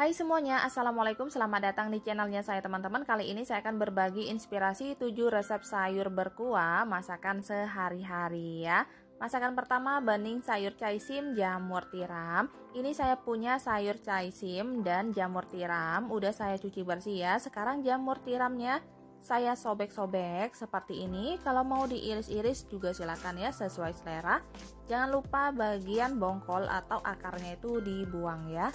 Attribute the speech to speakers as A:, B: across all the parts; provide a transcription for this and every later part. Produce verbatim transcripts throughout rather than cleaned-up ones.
A: Hai semuanya, Assalamualaikum, selamat datang di channelnya saya teman-teman. Kali ini saya akan berbagi inspirasi tujuh resep sayur berkuah masakan sehari-hari ya. Masakan pertama, bening sayur caisim jamur tiram. Ini saya punya sayur caisim dan jamur tiram, udah saya cuci bersih ya. Sekarang jamur tiramnya saya sobek-sobek seperti ini. Kalau mau diiris-iris juga silakan ya, sesuai selera. Jangan lupa bagian bongkol atau akarnya itu dibuang ya.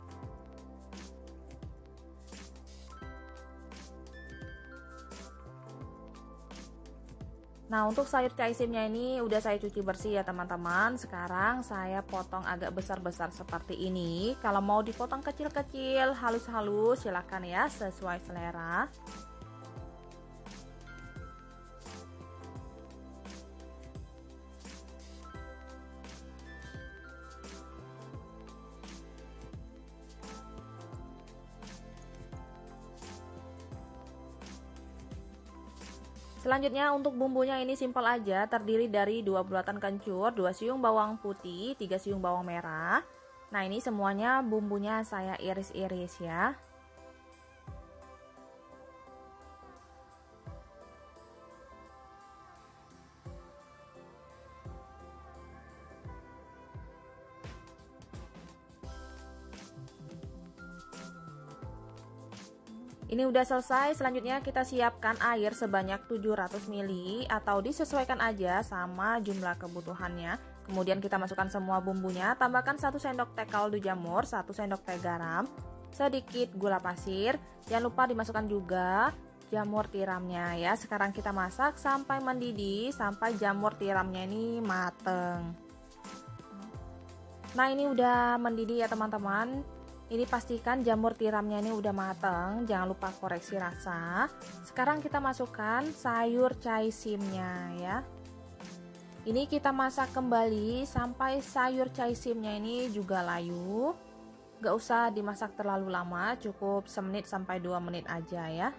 A: Nah, untuk sayur caisimnya ini udah saya cuci bersih ya teman-teman. Sekarang saya potong agak besar-besar seperti ini. Kalau mau dipotong kecil-kecil, halus-halus silakan ya, sesuai selera. Selanjutnya untuk bumbunya ini simpel aja, terdiri dari dua bulatan kencur, dua siung bawang putih, tiga siung bawang merah. Nah, ini semuanya bumbunya saya iris-iris ya. Ini udah selesai, selanjutnya kita siapkan air sebanyak tujuh ratus mililiter atau disesuaikan aja sama jumlah kebutuhannya. Kemudian kita masukkan semua bumbunya, tambahkan satu sendok teh kaldu jamur, satu sendok teh garam, sedikit gula pasir. Jangan lupa dimasukkan juga jamur tiramnya ya. Sekarang kita masak sampai mendidih, sampai jamur tiramnya ini mateng. Nah, ini udah mendidih ya teman-teman. Ini pastikan jamur tiramnya ini udah mateng, jangan lupa koreksi rasa. Sekarang kita masukkan sayur caisimnya ya. Ini kita masak kembali sampai sayur caisimnya ini juga layu. Gak usah dimasak terlalu lama, cukup semenit sampai dua menit aja ya.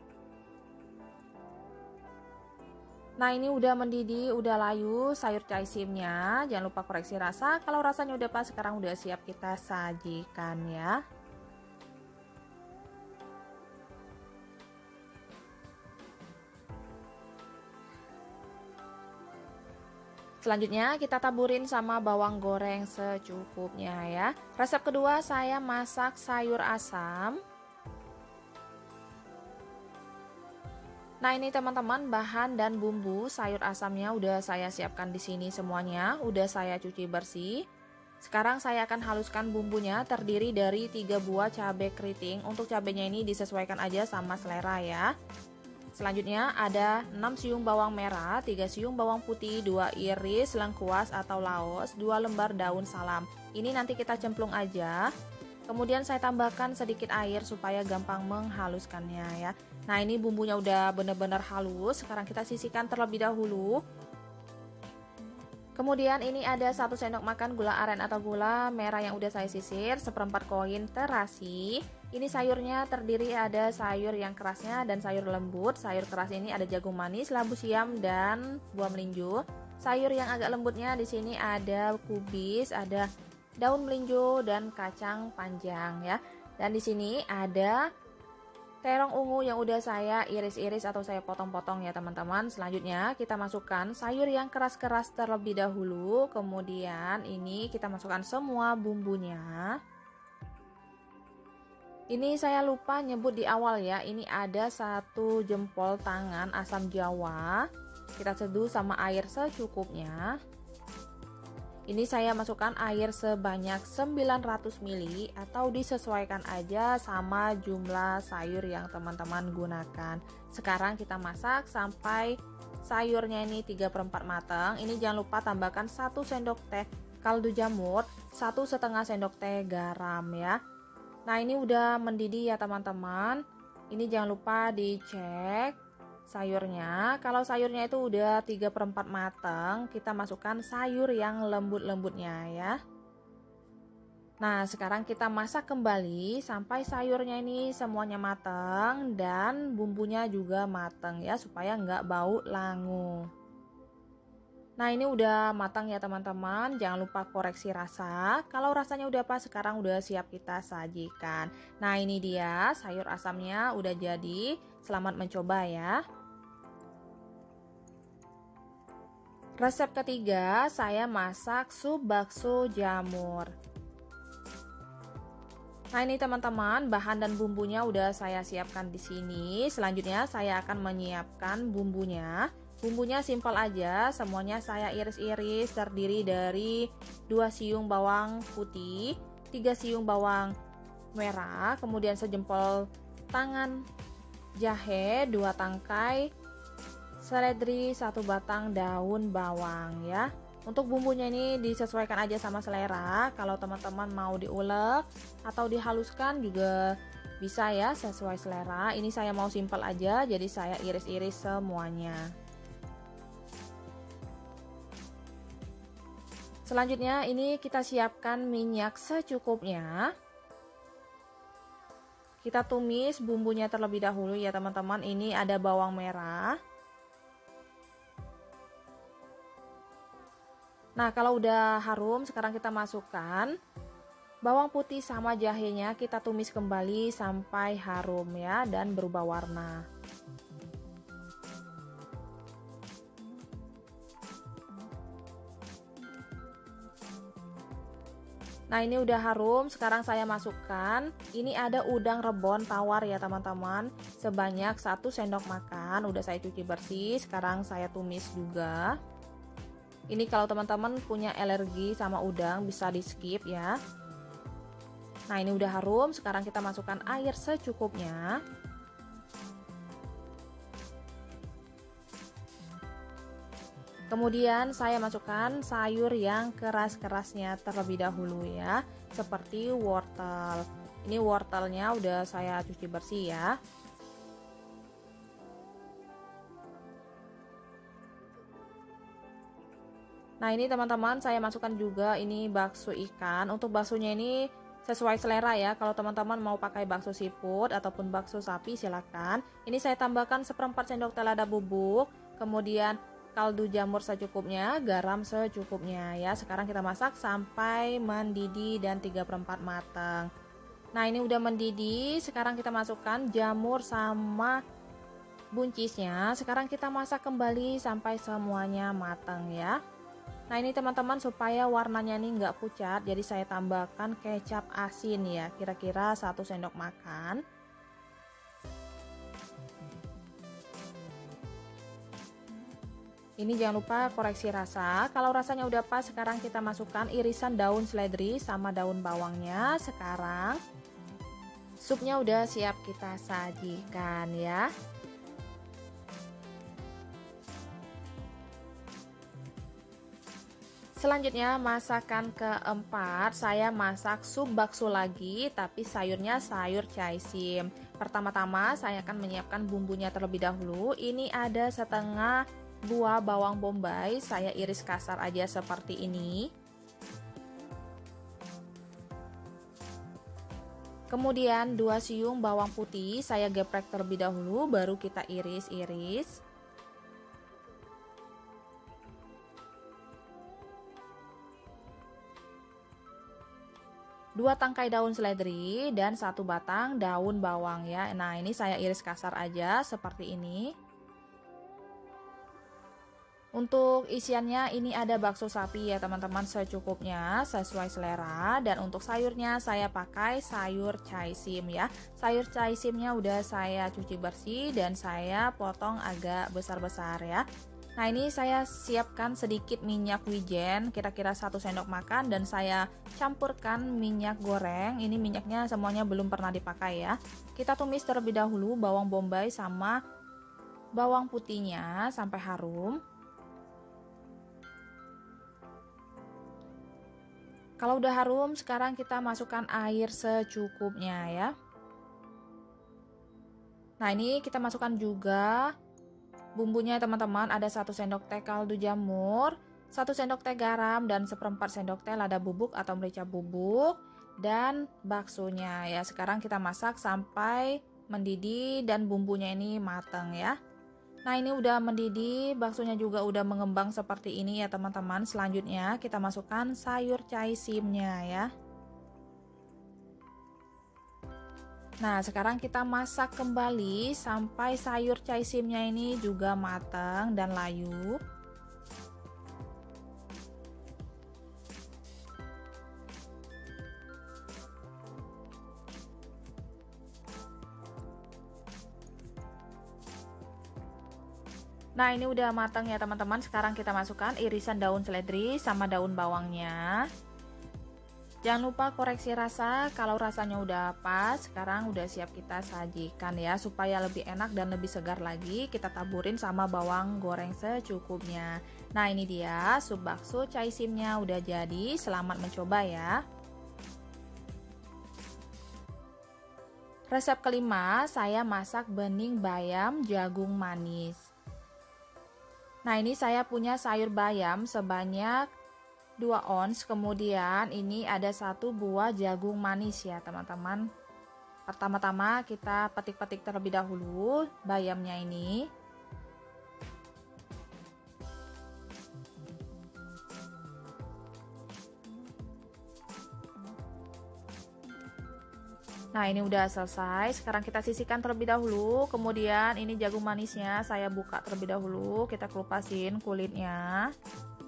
A: Nah, ini udah mendidih, udah layu sayur caisimnya. Jangan lupa koreksi rasa. Kalau rasanya udah pas, sekarang udah siap kita sajikan ya. Selanjutnya kita taburin sama bawang goreng secukupnya ya. Resep kedua saya masak sayur asam. Nah, ini teman-teman bahan dan bumbu sayur asamnya udah saya siapkan di sini semuanya, udah saya cuci bersih. Sekarang saya akan haluskan bumbunya, terdiri dari tiga buah cabai keriting. Untuk cabenya ini disesuaikan aja sama selera ya. Selanjutnya ada enam siung bawang merah, tiga siung bawang putih, dua iris lengkuas atau laos, dua lembar daun salam. Ini nanti kita cemplung aja. Kemudian saya tambahkan sedikit air supaya gampang menghaluskannya ya. Nah, ini bumbunya udah benar-benar halus. Sekarang kita sisihkan terlebih dahulu. Kemudian ini ada satu sendok makan gula aren atau gula merah yang udah saya sisir, seperempat koin terasi. Ini sayurnya terdiri ada sayur yang kerasnya dan sayur lembut. Sayur keras ini ada jagung manis, labu siam dan buah melinjo. Sayur yang agak lembutnya di sini ada kubis, ada daun melinjo dan kacang panjang ya. Dan di sini ada terong ungu yang udah saya iris-iris atau saya potong-potong ya teman-teman. Selanjutnya kita masukkan sayur yang keras-keras terlebih dahulu. Kemudian ini kita masukkan semua bumbunya. Ini saya lupa nyebut di awal ya. Ini ada satu jempol tangan asam jawa. Kita seduh sama air secukupnya. Ini saya masukkan air sebanyak sembilan ratus mililiter atau disesuaikan aja sama jumlah sayur yang teman-teman gunakan. Sekarang kita masak sampai sayurnya ini tiga per empat matang. Ini jangan lupa tambahkan satu sendok teh kaldu jamur, satu setengah sendok teh garam ya. Nah, ini udah mendidih ya teman-teman. Ini jangan lupa dicek sayurnya. Kalau sayurnya itu udah tiga per empat matang, kita masukkan sayur yang lembut-lembutnya ya. Nah, sekarang kita masak kembali sampai sayurnya ini semuanya matang dan bumbunya juga matang ya, supaya nggak bau langu. Nah, ini udah matang ya teman-teman. Jangan lupa koreksi rasa. Kalau rasanya udah pas, sekarang udah siap kita sajikan. Nah, ini dia sayur asamnya udah jadi. Selamat mencoba ya. Resep ketiga, saya masak sup bakso jamur. Nah, ini teman-teman, bahan dan bumbunya udah saya siapkan di sini. Selanjutnya saya akan menyiapkan bumbunya. Bumbunya simpel aja, semuanya saya iris-iris, terdiri dari dua siung bawang putih, tiga siung bawang merah, kemudian sejempol tangan jahe, dua tangkai seledri, satu batang daun bawang ya. Untuk bumbunya ini disesuaikan aja sama selera. Kalau teman-teman mau diulek atau dihaluskan juga bisa ya, sesuai selera. Ini saya mau simpel aja, jadi saya iris-iris semuanya. Selanjutnya ini kita siapkan minyak secukupnya. Kita tumis bumbunya terlebih dahulu ya teman-teman. Ini ada bawang merah. Nah, kalau udah harum, sekarang kita masukkan bawang putih sama jahenya. Kita tumis kembali sampai harum ya dan berubah warna. Nah, ini udah harum, sekarang saya masukkan. Ini ada udang rebon tawar ya teman-teman, sebanyak satu sendok makan. Udah saya cuci bersih, sekarang saya tumis juga. Ini kalau teman-teman punya alergi sama udang bisa di skip ya. Nah, ini udah harum, sekarang kita masukkan air secukupnya. Kemudian saya masukkan sayur yang keras-kerasnya terlebih dahulu ya, seperti wortel. Ini wortelnya udah saya cuci bersih ya. Nah, ini teman-teman saya masukkan juga ini bakso ikan. Untuk baksonya ini sesuai selera ya. Kalau teman-teman mau pakai bakso siput ataupun bakso sapi silakan. Ini saya tambahkan seperempat sendok teh lada bubuk, kemudian kaldu jamur secukupnya, garam secukupnya ya. Sekarang kita masak sampai mendidih dan tiga per empat matang. Nah, ini udah mendidih, sekarang kita masukkan jamur sama buncisnya. Sekarang kita masak kembali sampai semuanya matang ya. Nah, ini teman-teman supaya warnanya ini nggak pucat, jadi saya tambahkan kecap asin ya, kira-kira satu sendok makan. Ini jangan lupa koreksi rasa. Kalau rasanya udah pas, sekarang kita masukkan irisan daun seledri sama daun bawangnya. Sekarang supnya udah siap kita sajikan ya. Selanjutnya masakan keempat, saya masak sup bakso lagi, tapi sayurnya sayur caisim. Pertama-tama saya akan menyiapkan bumbunya terlebih dahulu. Ini ada setengah buah bawang bombay, saya iris kasar aja seperti ini. Kemudian dua siung bawang putih saya geprek terlebih dahulu, baru kita iris-iris. Dua tangkai daun seledri dan satu batang daun bawang ya. Nah, ini saya iris kasar aja seperti ini. Untuk isiannya ini ada bakso sapi ya teman-teman, secukupnya sesuai selera. Dan untuk sayurnya saya pakai sayur caisim ya. Sayur caisimnya udah saya cuci bersih dan saya potong agak besar-besar ya. Nah, ini saya siapkan sedikit minyak wijen, kira-kira satu sendok makan, dan saya campurkan minyak goreng. Ini minyaknya semuanya belum pernah dipakai ya. Kita tumis terlebih dahulu bawang bombay sama bawang putihnya sampai harum. Kalau udah harum, sekarang kita masukkan air secukupnya ya. Nah, ini kita masukkan juga bumbunya teman-teman, ada satu sendok teh kaldu jamur, satu sendok teh garam, dan seperempat sendok teh lada bubuk atau merica bubuk, dan baksonya ya. Sekarang kita masak sampai mendidih dan bumbunya ini matang ya. Nah, ini udah mendidih, baksonya juga udah mengembang seperti ini ya teman-teman. Selanjutnya kita masukkan sayur caisimnya ya. Nah, sekarang kita masak kembali sampai sayur caisimnya ini juga matang dan layu. Nah, ini udah matang ya teman-teman. Sekarang kita masukkan irisan daun seledri sama daun bawangnya. Jangan lupa koreksi rasa, kalau rasanya udah pas, sekarang udah siap kita sajikan ya. Supaya lebih enak dan lebih segar lagi, kita taburin sama bawang goreng secukupnya. Nah, ini dia sup bakso caisimnya udah jadi. Selamat mencoba ya. Resep kelima, saya masak bening bayam jagung manis. Nah, ini saya punya sayur bayam sebanyak dua ons, kemudian ini ada satu buah jagung manis ya teman-teman. Pertama-tama kita petik-petik terlebih dahulu bayamnya ini. Nah, ini udah selesai. Sekarang kita sisihkan terlebih dahulu. Kemudian ini jagung manisnya saya buka terlebih dahulu. Kita kelupasin kulitnya.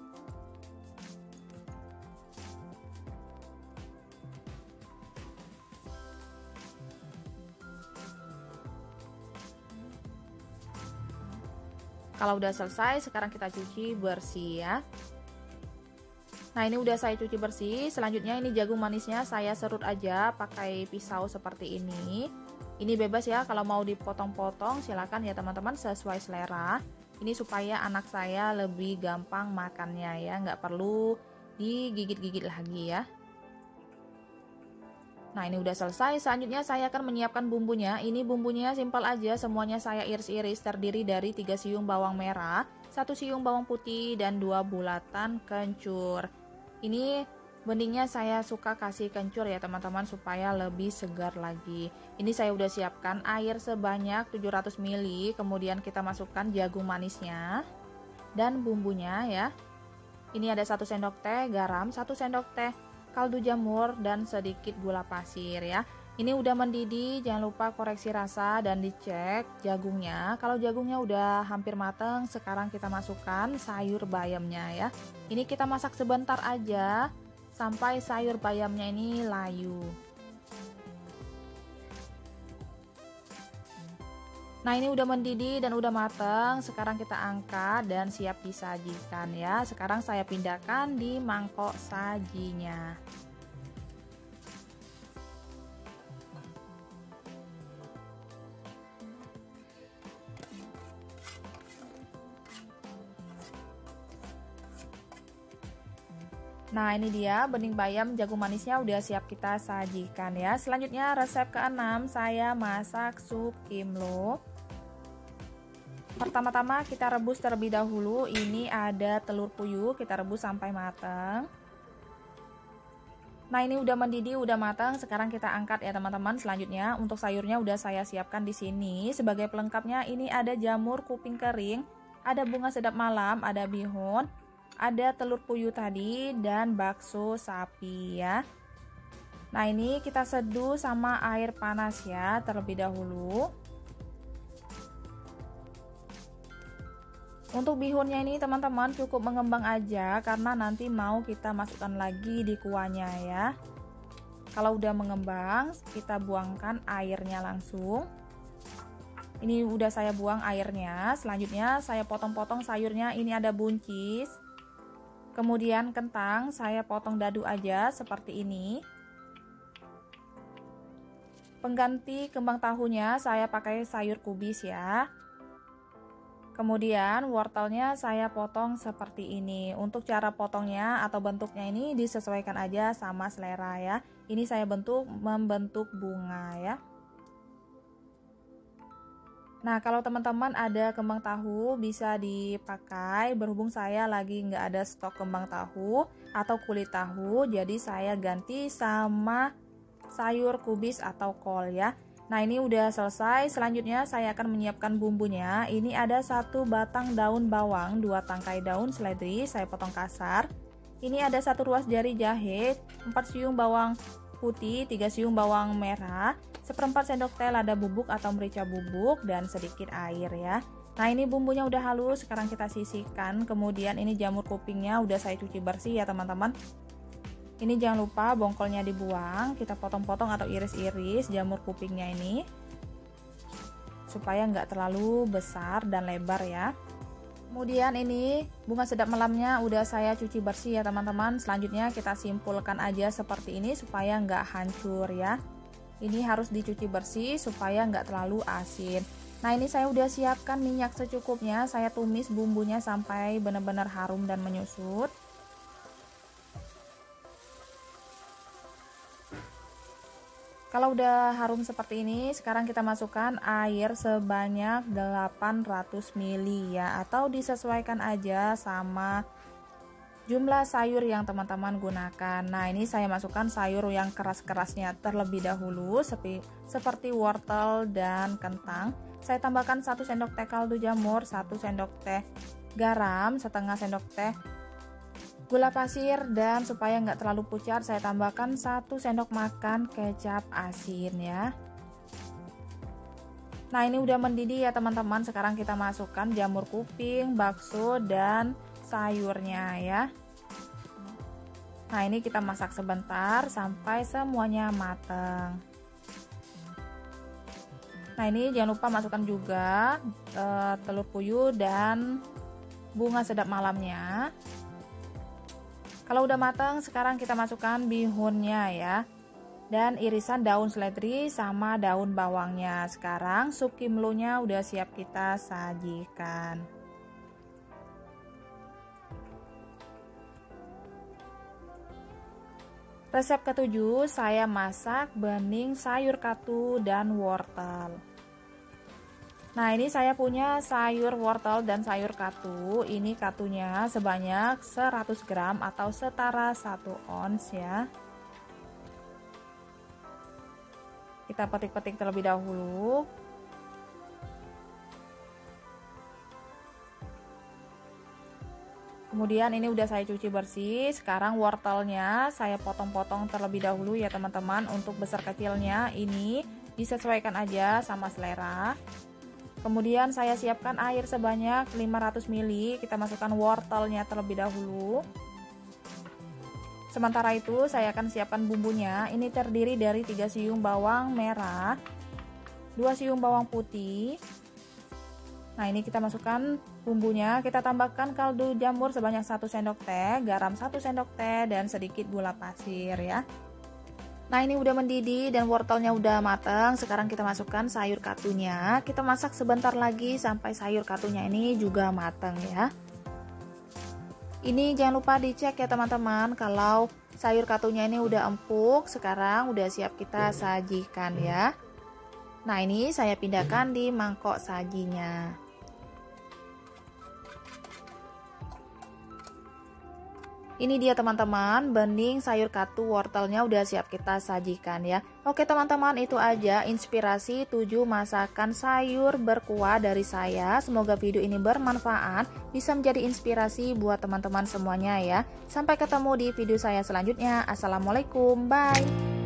A: Kalau udah selesai, sekarang kita cuci bersih ya. Nah, ini udah saya cuci bersih. Selanjutnya ini jagung manisnya saya serut aja pakai pisau seperti ini. Ini bebas ya, kalau mau dipotong-potong silakan ya teman-teman, sesuai selera. Ini supaya anak saya lebih gampang makannya ya, nggak perlu digigit-gigit lagi ya. Nah, ini udah selesai. Selanjutnya saya akan menyiapkan bumbunya. Ini bumbunya simpel aja, semuanya saya iris-iris, terdiri dari tiga siung bawang merah, satu siung bawang putih, dan dua bulatan kencur. Ini beningnya saya suka kasih kencur ya teman-teman, supaya lebih segar lagi. Ini saya udah siapkan air sebanyak tujuh ratus mililiter, kemudian kita masukkan jagung manisnya dan bumbunya ya. Ini ada satu sendok teh garam, satu sendok teh kaldu jamur, dan sedikit gula pasir ya. Ini udah mendidih, jangan lupa koreksi rasa dan dicek jagungnya. Kalau jagungnya udah hampir mateng, sekarang kita masukkan sayur bayamnya ya. Ini kita masak sebentar aja sampai sayur bayamnya ini layu. Nah, ini udah mendidih dan udah mateng. Sekarang kita angkat dan siap disajikan ya. Sekarang saya pindahkan di mangkok sajinya. Nah, ini dia bening bayam jagung manisnya udah siap kita sajikan ya. Selanjutnya resep keenam, saya masak sup kimlo. Pertama-tama kita rebus terlebih dahulu. Ini ada telur puyuh, kita rebus sampai matang. Nah, ini udah mendidih, udah matang. Sekarang kita angkat ya teman-teman. Selanjutnya untuk sayurnya udah saya siapkan di sini. Sebagai pelengkapnya ini ada jamur kuping kering, ada bunga sedap malam, ada bihun, ada telur puyuh tadi, dan bakso sapi ya. Nah, ini kita seduh sama air panas ya terlebih dahulu. Untuk bihunnya ini teman-teman cukup mengembang aja, karena nanti mau kita masukkan lagi di kuahnya ya. Kalau udah mengembang, kita buangkan airnya langsung. Ini udah saya buang airnya. Selanjutnya saya potong-potong sayurnya. Ini ada buncis, kemudian kentang saya potong dadu aja seperti ini. Pengganti kembang tahunya saya pakai sayur kubis ya. Kemudian wortelnya saya potong seperti ini. Untuk cara potongnya atau bentuknya ini disesuaikan aja sama selera ya. Ini saya bentuk membentuk bunga ya. Nah, kalau teman-teman ada kembang tahu bisa dipakai. Berhubung saya lagi nggak ada stok kembang tahu atau kulit tahu, jadi saya ganti sama sayur kubis atau kol ya. Nah, ini udah selesai. Selanjutnya saya akan menyiapkan bumbunya. Ini ada satu batang daun bawang, dua tangkai daun seledri saya potong kasar. Ini ada satu ruas jari jahe, empat siung bawang putih, tiga siung bawang merah, seperempat sendok teh lada bubuk atau merica bubuk, dan sedikit air ya. Nah, ini bumbunya udah halus, sekarang kita sisihkan. Kemudian ini jamur kupingnya udah saya cuci bersih ya teman-teman. Ini jangan lupa bongkolnya dibuang, kita potong-potong atau iris-iris jamur kupingnya ini supaya nggak terlalu besar dan lebar ya. Kemudian ini bunga sedap malamnya udah saya cuci bersih ya teman-teman. Selanjutnya kita simpulkan aja seperti ini supaya nggak hancur ya. Ini harus dicuci bersih supaya nggak terlalu asin. Nah, ini saya udah siapkan minyak secukupnya. Saya tumis bumbunya sampai benar-benar harum dan menyusut. Kalau udah harum seperti ini, sekarang kita masukkan air sebanyak delapan ratus mililiter ya, atau disesuaikan aja sama jumlah sayur yang teman-teman gunakan. Nah, ini saya masukkan sayur yang keras-kerasnya terlebih dahulu, seperti, seperti wortel dan kentang. Saya tambahkan satu sendok teh kaldu jamur, satu sendok teh garam, setengah sendok teh gula pasir, dan supaya nggak terlalu pucat saya tambahkan satu sendok makan kecap asin ya. Nah, ini udah mendidih ya teman-teman. Sekarang kita masukkan jamur kuping, bakso, dan sayurnya ya. Nah, ini kita masak sebentar sampai semuanya matang. Nah, ini jangan lupa masukkan juga e, telur puyuh dan bunga sedap malamnya. Kalau udah matang, sekarang kita masukkan bihunnya ya, dan irisan daun seledri sama daun bawangnya. Sekarang sup kimlonya udah siap kita sajikan. Resep ketujuh, saya masak bening sayur katu dan wortel. Nah, ini saya punya sayur wortel dan sayur katu. Ini katunya sebanyak seratus gram atau setara satu ons ya. Kita petik-petik terlebih dahulu. Kemudian ini udah saya cuci bersih. Sekarang wortelnya saya potong-potong terlebih dahulu ya teman-teman. Untuk besar kecilnya ini disesuaikan aja sama selera. Kemudian saya siapkan air sebanyak lima ratus mililiter. Kita masukkan wortelnya terlebih dahulu. Sementara itu saya akan siapkan bumbunya. Ini terdiri dari tiga siung bawang merah, dua siung bawang putih. Nah, ini kita masukkan bumbunya. Kita tambahkan kaldu jamur sebanyak satu sendok teh, garam satu sendok teh, dan sedikit gula pasir ya. Nah, ini udah mendidih dan wortelnya udah matang. Sekarang kita masukkan sayur katunya. Kita masak sebentar lagi sampai sayur katunya ini juga matang ya. Ini jangan lupa dicek ya teman-teman, kalau sayur katunya ini udah empuk. Sekarang udah siap kita sajikan ya. Nah, ini saya pindahkan di mangkok sajinya. Ini dia teman-teman, bening sayur katu wortelnya udah siap kita sajikan ya. Oke teman-teman, itu aja inspirasi tujuh masakan sayur berkuah dari saya. Semoga video ini bermanfaat, bisa menjadi inspirasi buat teman-teman semuanya ya. Sampai ketemu di video saya selanjutnya. Assalamualaikum, bye.